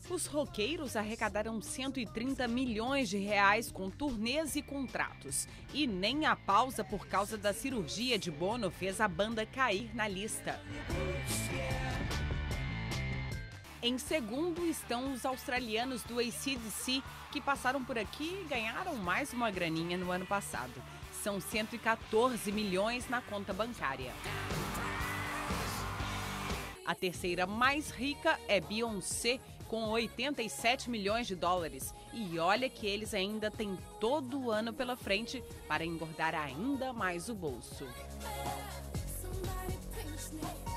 Os roqueiros arrecadaram 130 milhões de reais com turnês e contratos. E nem a pausa por causa da cirurgia de Bono fez a banda cair na lista. Em segundo estão os australianos do AC/DC, que passaram por aqui e ganharam mais uma graninha no ano passado. São 114 milhões na conta bancária. A terceira mais rica é Beyoncé, com 87 milhões de dólares. E olha que eles ainda têm todo o ano pela frente para engordar ainda mais o bolso.